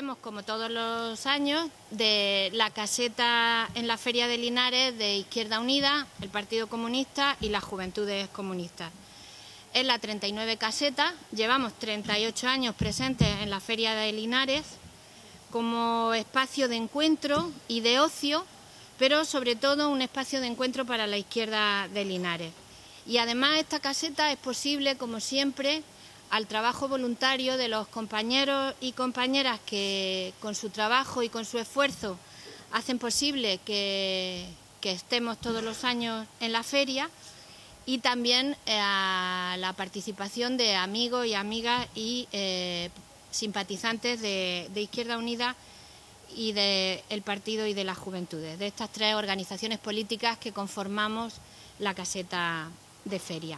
hacemos, como todos los años, de la caseta en la Feria de Linares de Izquierda Unida, el Partido Comunista y las Juventudes Comunistas. Es la 39 caseta, llevamos 38 años presentes en la Feria de Linares como espacio de encuentro y de ocio, pero sobre todo un espacio de encuentro para la izquierda de Linares. Y además esta caseta es posible, como siempre, al trabajo voluntario de los compañeros y compañeras que con su trabajo y con su esfuerzo hacen posible que estemos todos los años en la feria, y también a la participación de amigos y amigas y simpatizantes de Izquierda Unida y del Partido y de las Juventudes, de estas tres organizaciones políticas que conformamos la caseta de feria.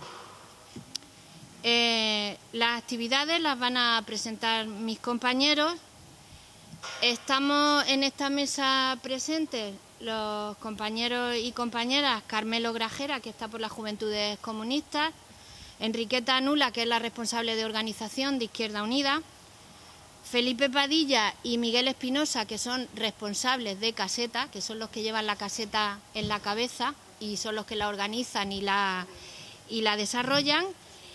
Las actividades las van a presentar mis compañeros. Estamos en esta mesa presentes los compañeros y compañeras Carmelo Grajera, que está por las Juventudes Comunistas, Enriqueta Anula, que es la responsable de organización de Izquierda Unida, Felipe Padilla y Miguel Espinosa, que son responsables de caseta, que son los que llevan la caseta en la cabeza y son los que la organizan y la desarrollan.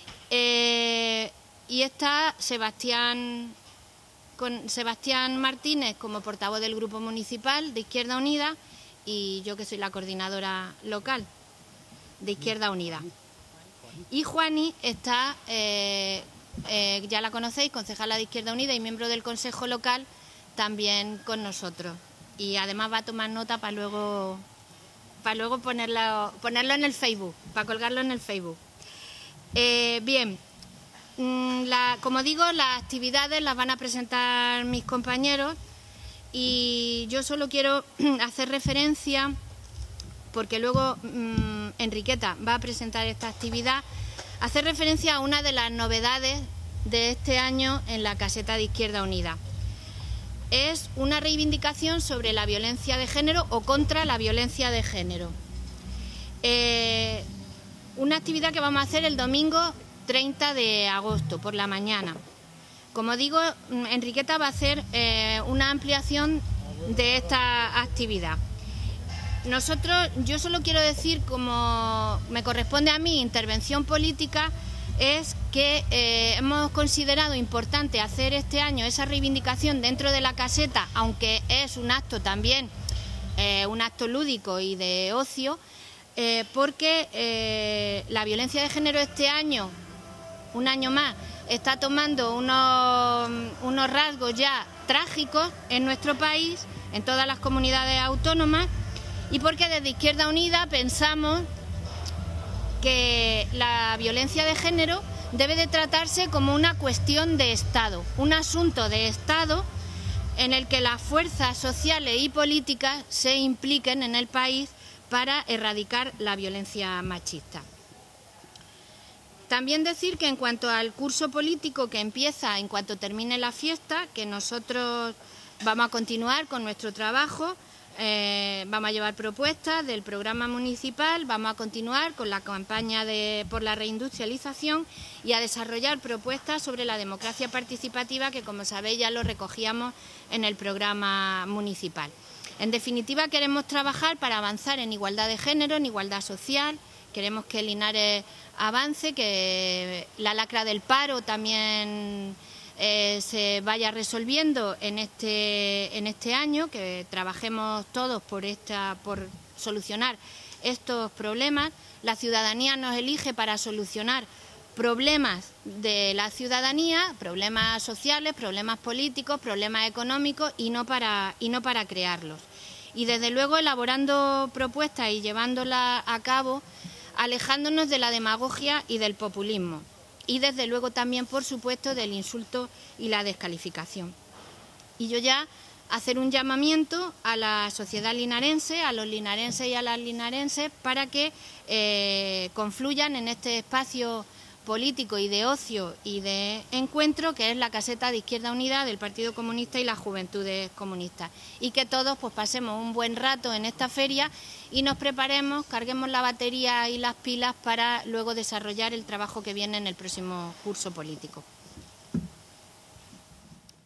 Y está Sebastián Martínez como portavoz del Grupo Municipal de Izquierda Unida y yo, que soy la coordinadora local de Izquierda Unida. Y Juani está, ya la conocéis, concejala de Izquierda Unida y miembro del Consejo Local, también con nosotros. Y además va a tomar nota para luego ponerlo en el Facebook, para colgarlo en el Facebook. Bien, como digo, las actividades las van a presentar mis compañeros y yo solo quiero hacer referencia, porque luego Enriqueta va a presentar esta actividad, hacer referencia a una de las novedades de este año en la caseta de Izquierda Unida. Es una reivindicación sobre la violencia de género o contra la violencia de género. Una actividad que vamos a hacer el domingo 30 de agosto por la mañana. Como digo, Enriqueta va a hacer una ampliación de esta actividad. Yo solo quiero decir, como me corresponde a mí, intervención política, es que hemos considerado importante hacer este año esa reivindicación dentro de la caseta, aunque es un acto también, un acto lúdico y de ocio, porque la violencia de género este año, un año más, está tomando unos rasgos ya trágicos en nuestro país, en todas las comunidades autónomas, y porque desde Izquierda Unida pensamos que la violencia de género debe de tratarse como una cuestión de Estado, un asunto de Estado en el que las fuerzas sociales y políticas se impliquen en el país para erradicar la violencia machista. También decir que en cuanto al curso político que empieza en cuanto termine la fiesta, que nosotros vamos a continuar con nuestro trabajo, vamos a llevar propuestas del programa municipal, vamos a continuar con la campaña por la reindustrialización y a desarrollar propuestas sobre la democracia participativa, que como sabéis ya lo recogíamos en el programa municipal. En definitiva, queremos trabajar para avanzar en igualdad de género, en igualdad social. Queremos que Linares avance, que la lacra del paro también se vaya resolviendo en este año, que trabajemos todos por solucionar estos problemas. La ciudadanía nos elige para solucionar problemas de la ciudadanía, problemas sociales, problemas políticos, problemas económicos y no para crearlos. Y desde luego elaborando propuestas y llevándolas a cabo, alejándonos de la demagogia y del populismo. Y desde luego también, por supuesto, del insulto y la descalificación. Y yo ya hacer un llamamiento a la sociedad linarense, a los linarenses y a las linarenses, para que confluyan en este espacio político y de ocio y de encuentro que es la caseta de Izquierda Unida del Partido Comunista y las Juventudes Comunistas, y que todos pues pasemos un buen rato en esta feria y nos preparemos, carguemos la batería y las pilas para luego desarrollar el trabajo que viene en el próximo curso político.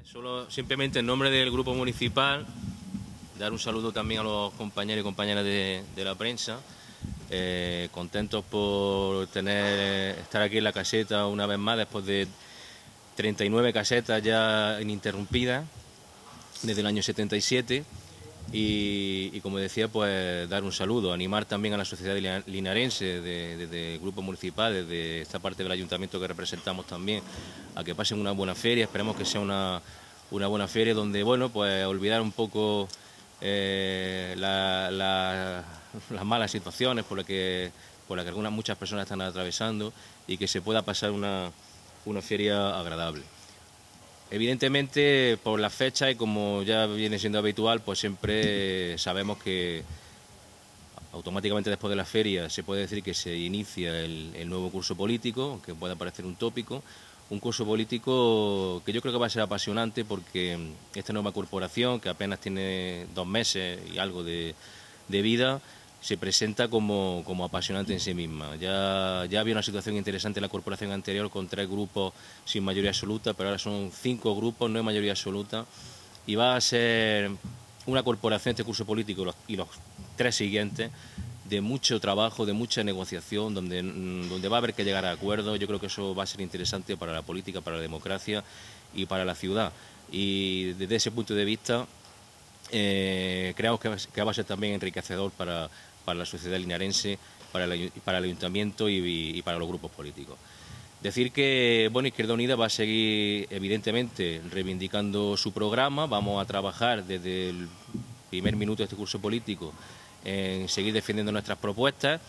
Solo simplemente en nombre del Grupo Municipal dar un saludo también a los compañeros y compañeras de la prensa, contentos por estar aquí en la caseta una vez más después de 39 casetas ya ininterrumpidas desde el año 77 y como decía, pues dar un saludo, animar también a la sociedad linarense desde el Grupo Municipal, desde esta parte del Ayuntamiento que representamos también, a que pasen una buena feria. Esperemos que sea una buena feria donde, bueno, pues olvidar un poco las malas situaciones por las que muchas personas están atravesando y que se pueda pasar una feria agradable. Evidentemente, por las fechas y como ya viene siendo habitual, pues siempre sabemos que automáticamente después de la feria se puede decir que se inicia el nuevo curso político, aunque pueda parecer un tópico. Un curso político que yo creo que va a ser apasionante porque esta nueva corporación, que apenas tiene 2 meses y algo de vida, se presenta como apasionante en sí misma. Ya había una situación interesante en la corporación anterior con 3 grupos sin mayoría absoluta, pero ahora son 5 grupos, no hay mayoría absoluta, y va a ser una corporación, este curso político y los 3 siguientes, de mucho trabajo, de mucha negociación, donde va a haber que llegar a acuerdos. Yo creo que eso va a ser interesante para la política, para la democracia y para la ciudad. Y desde ese punto de vista, creemos que va a ser también enriquecedor para la sociedad linarense, para el ayuntamiento y para los grupos políticos. Decir que, bueno, Izquierda Unida va a seguir, evidentemente, reivindicando su programa. Vamos a trabajar desde el primer minuto de este curso político en seguir defendiendo nuestras propuestas,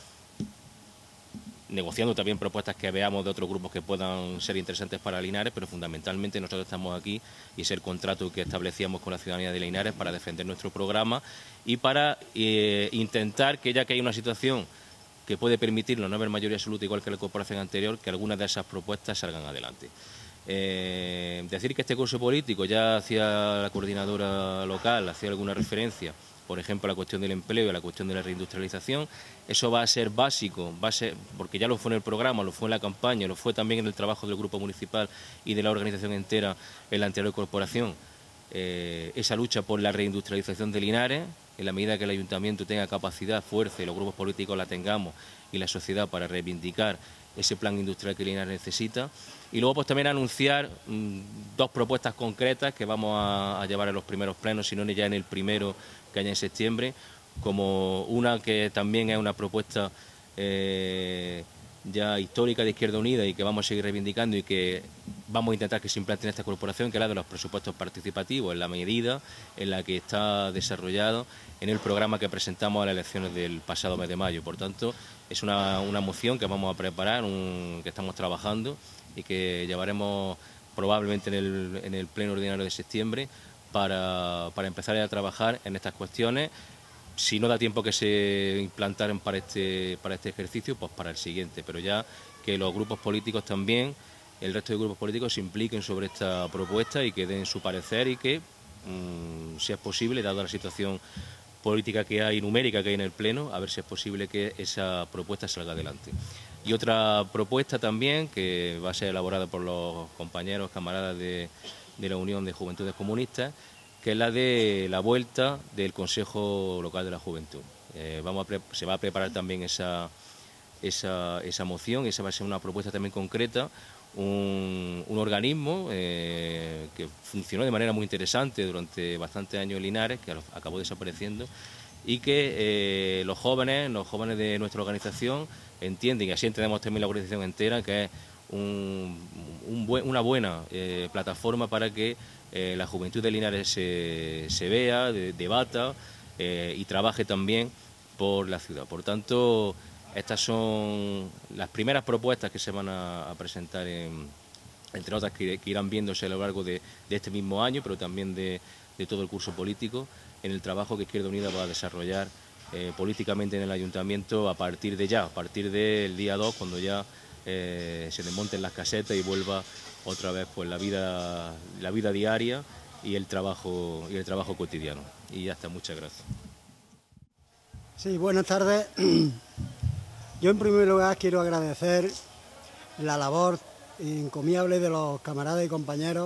negociando también propuestas que veamos de otros grupos que puedan ser interesantes para Linares, pero fundamentalmente nosotros estamos aquí y es el contrato que establecíamos con la ciudadanía de Linares para defender nuestro programa y para intentar que, ya que hay una situación que puede permitirnos no haber mayoría absoluta igual que la corporación anterior, que algunas de esas propuestas salgan adelante. Decir que este curso político, ya hacía la coordinadora local, hacía alguna referencia, por ejemplo, a la cuestión del empleo y a la cuestión de la reindustrialización, eso va a ser básico, porque ya lo fue en el programa, lo fue en la campaña, lo fue también en el trabajo del Grupo Municipal y de la organización entera en la anterior corporación, esa lucha por la reindustrialización de Linares, en la medida que el Ayuntamiento tenga capacidad, fuerza y los grupos políticos la tengamos y la sociedad para reivindicar ese plan industrial que Linares necesita. Y luego pues también anunciar 2 propuestas concretas que vamos a llevar a los primeros plenos, si no ya en el primero que haya en septiembre, como una que también es una propuesta ya histórica de Izquierda Unida y que vamos a seguir reivindicando y que vamos a intentar que se implante en esta corporación, que es la de los presupuestos participativos, en la medida en la que está desarrollado en el programa que presentamos a las elecciones del pasado mes de mayo. Por tanto, es una moción que vamos a preparar, que estamos trabajando y que llevaremos probablemente en el pleno ordinario de septiembre para empezar a trabajar en estas cuestiones. Si no da tiempo que se implantaran para este ejercicio, pues para el siguiente, pero ya que los grupos políticos también, el resto de grupos políticos se impliquen sobre esta propuesta y que den su parecer y que, si es posible, dada la situación política que hay, numérica que hay en el Pleno, a ver si es posible que esa propuesta salga adelante. Y otra propuesta también, que va a ser elaborada por los compañeros, camaradas de la Unión de Juventudes Comunistas, que es la de la vuelta del Consejo Local de la Juventud. Se va a preparar también esa moción, esa va a ser una propuesta también concreta, un organismo que funcionó de manera muy interesante durante bastantes años en Linares, que acabó desapareciendo, y que los jóvenes de nuestra organización entienden, y así entendemos también la organización entera, que es una buena plataforma para que la juventud de Linares se vea, debata y trabaje también por la ciudad. Por tanto, estas son las primeras propuestas que se van a presentar, entre otras que irán viéndose a lo largo de este mismo año, pero también de todo el curso político, en el trabajo que Izquierda Unida va a desarrollar políticamente en el Ayuntamiento a partir del día 2, cuando ya se desmonten las casetas y vuelva otra vez pues la vida diaria y el trabajo cotidiano. Y ya está, muchas gracias. Sí, buenas tardes. Yo en primer lugar quiero agradecer la labor encomiable de los camaradas y compañeros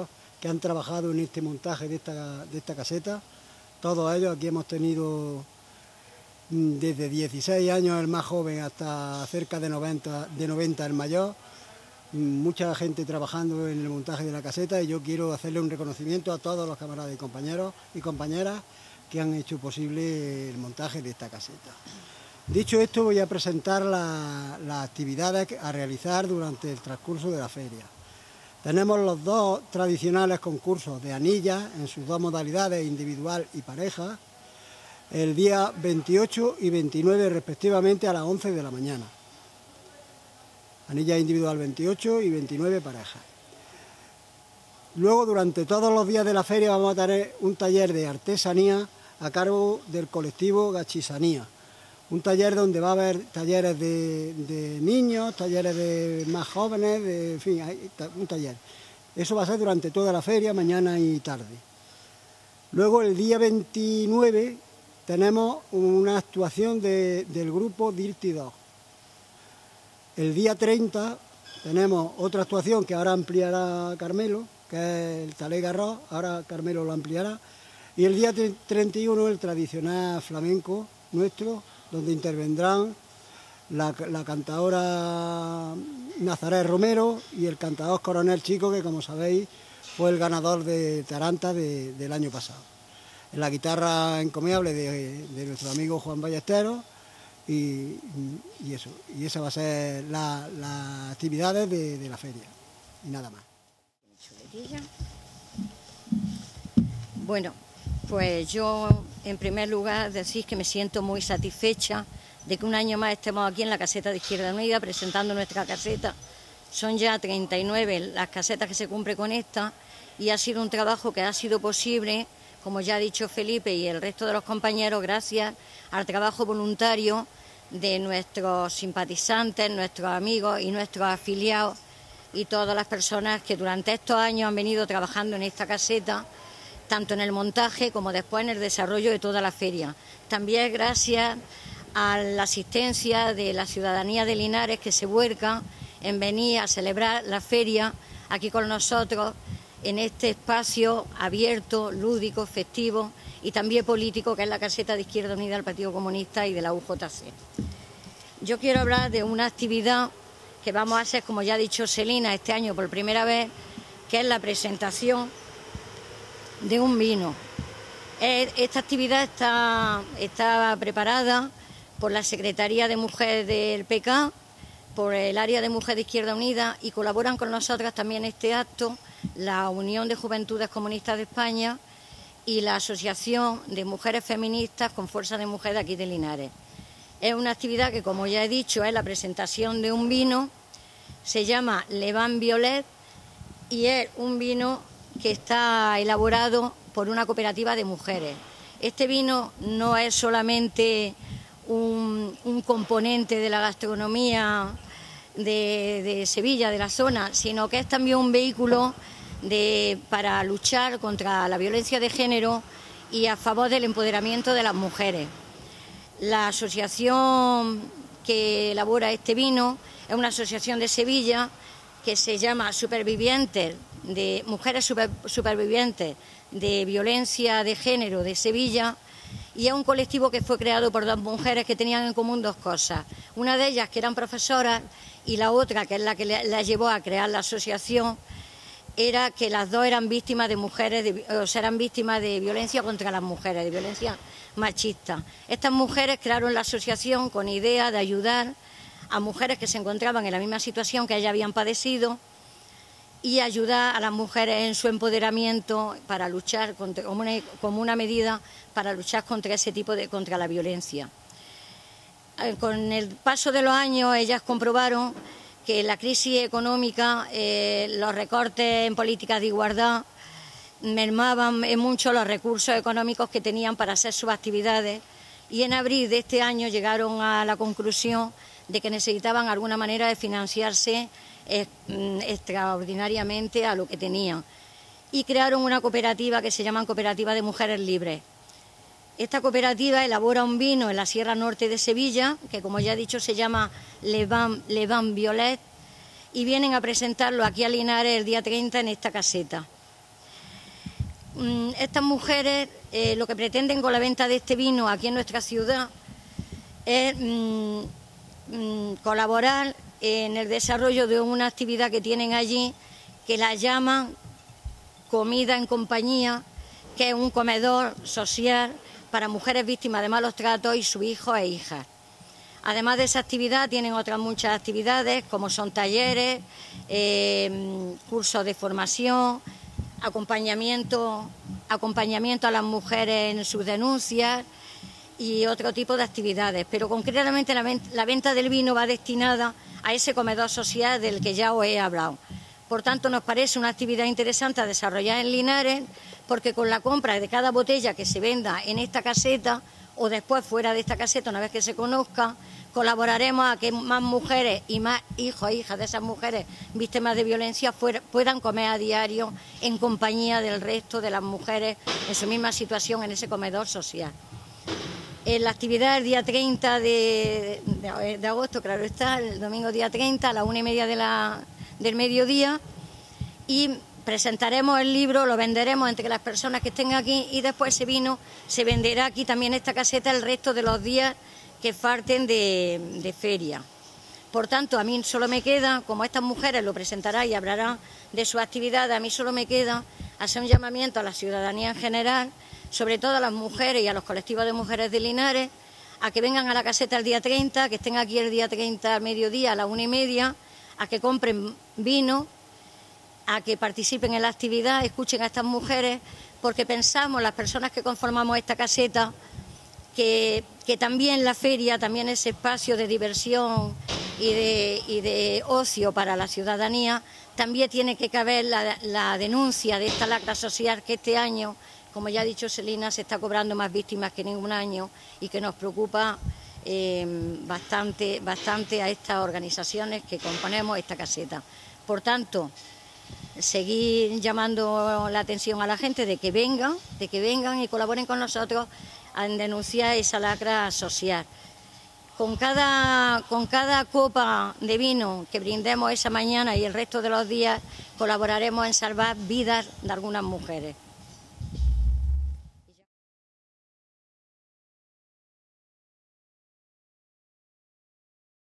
que han trabajado en este montaje de esta caseta. Todos ellos, aquí hemos tenido desde 16 años el más joven hasta cerca de 90 el mayor. Mucha gente trabajando en el montaje de la caseta, y yo quiero hacerle un reconocimiento a todos los camaradas y compañeros y compañeras que han hecho posible el montaje de esta caseta. Dicho esto, voy a presentar las actividades a realizar durante el transcurso de la feria. Tenemos los dos tradicionales concursos de anillas en sus dos modalidades, individual y pareja, el día 28 y 29 respectivamente a las 11 de la mañana. Anilla individual 28 y 29 parejas. Luego, durante todos los días de la feria, vamos a tener un taller de artesanía a cargo del colectivo Gachisanía. Un taller donde va a haber talleres de niños, talleres de más jóvenes, en fin, un taller. Eso va a ser durante toda la feria, mañana y tarde. Luego, el día 29, tenemos una actuación del grupo Dirty Dog. El día 30 tenemos otra actuación que ahora ampliará Carmelo, que es el Talega Rock, ahora Carmelo lo ampliará. Y el día 31 el tradicional flamenco nuestro, donde intervendrán la cantadora Nazaret Romero y el cantador Coronel Chico, que como sabéis fue el ganador de Taranta del año pasado. En la guitarra encomiable de nuestro amigo Juan Ballesteros. Y eso, y esa va a ser las actividades de la feria, y nada más. Bueno, pues yo en primer lugar decir que me siento muy satisfecha de que un año más estemos aquí en la caseta de Izquierda Unida presentando nuestra caseta. Son ya 39 las casetas que se cumplen con esta, y ha sido un trabajo que ha sido posible, como ya ha dicho Felipe y el resto de los compañeros, gracias al trabajo voluntario de nuestros simpatizantes, nuestros amigos y nuestros afiliados, y todas las personas que durante estos años han venido trabajando en esta caseta, tanto en el montaje como después en el desarrollo de toda la feria. También gracias a la asistencia de la ciudadanía de Linares, que se vuelca en venir a celebrar la feria aquí con nosotros, en este espacio abierto, lúdico, festivo y también político, que es la caseta de Izquierda Unida del Partido Comunista y de la UJC. Yo quiero hablar de una actividad que vamos a hacer, como ya ha dicho Celina, este año por primera vez, que es la presentación de un vino. Esta actividad está preparada por la Secretaría de Mujer del PK, por el área de Mujer de Izquierda Unida, y colaboran con nosotras también en este acto la Unión de Juventudes Comunistas de España y la Asociación de Mujeres Feministas con Fuerza de Mujer de aquí de Linares. Es una actividad que, como ya he dicho, es la presentación de un vino, se llama Le Vin Violet, y es un vino que está elaborado por una cooperativa de mujeres. Este vino no es solamente un componente de la gastronomía de Sevilla, de la zona, sino que es también un vehículo para luchar contra la violencia de género y a favor del empoderamiento de las mujeres. La asociación que elabora este vino es una asociación de Sevilla que se llama Mujeres Supervivientes de Violencia de Género de Sevilla, y es un colectivo que fue creado por dos mujeres que tenían en común dos cosas. Una de ellas, que eran profesoras, y la otra, que es la que la llevó a crear la asociación, era que las dos eran víctimas eran víctimas de violencia contra las mujeres, de violencia machista. Estas mujeres crearon la asociación con idea de ayudar a mujeres que se encontraban en la misma situación que ellas habían padecido, y ayudar a las mujeres en su empoderamiento para luchar como una medida para luchar contra contra la violencia. Con el paso de los años, ellas comprobaron que la crisis económica, los recortes en políticas de igualdad, mermaban mucho los recursos económicos que tenían para hacer sus actividades, y en abril de este año llegaron a la conclusión de que necesitaban alguna manera de financiarse extraordinariamente a lo que tenían, y crearon una cooperativa que se llama Cooperativa de Mujeres Libres. Esta cooperativa elabora un vino en la Sierra Norte de Sevilla, que como ya he dicho se llama Le Vin Violet, y vienen a presentarlo aquí a Linares el día 30 en esta caseta. estas mujeres lo que pretenden con la venta de este vino aquí en nuestra ciudad es colaborar en el desarrollo de una actividad que tienen allí, que la llaman Comida en Compañía, que es un comedor social para mujeres víctimas de malos tratos y sus hijos e hijas. Además de esa actividad, tienen otras muchas actividades, como son talleres, cursos de formación, acompañamiento a las mujeres en sus denuncias y otro tipo de actividades. Pero concretamente la venta del vino va destinada a ese comedor social del que ya os he hablado. Por tanto, nos parece una actividad interesante a desarrollar en Linares, porque con la compra de cada botella que se venda en esta caseta o después fuera de esta caseta, una vez que se conozca, colaboraremos a que más mujeres y más hijos e hijas de esas mujeres víctimas de violencia puedan comer a diario en compañía del resto de las mujeres en su misma situación en ese comedor social. En la actividad el día 30 de agosto, claro está, el domingo día 30 a las 1:30 del mediodía, y presentaremos el libro, lo venderemos entre las personas que estén aquí y después ese vino se venderá aquí también en esta caseta el resto de los días que falten de feria. Por tanto, a mí solo me queda, como estas mujeres lo presentarán y hablarán de su actividad, a mí solo me queda hacer un llamamiento a la ciudadanía en general, sobre todo a las mujeres y a los colectivos de mujeres de Linares, a que vengan a la caseta el día 30, que estén aquí el día 30 al mediodía a las 1:30, a que compren vino, a que participen en la actividad, escuchen a estas mujeres, porque pensamos, las personas que conformamos esta caseta, que también la feria, también ese espacio de diversión y de ocio para la ciudadanía, también tiene que caber la denuncia de esta lacra social que este año, como ya ha dicho Selina, se está cobrando más víctimas que ningún año y que nos preocupa bastante a estas organizaciones que componemos esta caseta. Por tanto, seguir llamando la atención a la gente de que vengan y colaboren con nosotros en denunciar esa lacra social. Con cada copa de vino que brindemos esa mañana y el resto de los días colaboraremos en salvar vidas de algunas mujeres.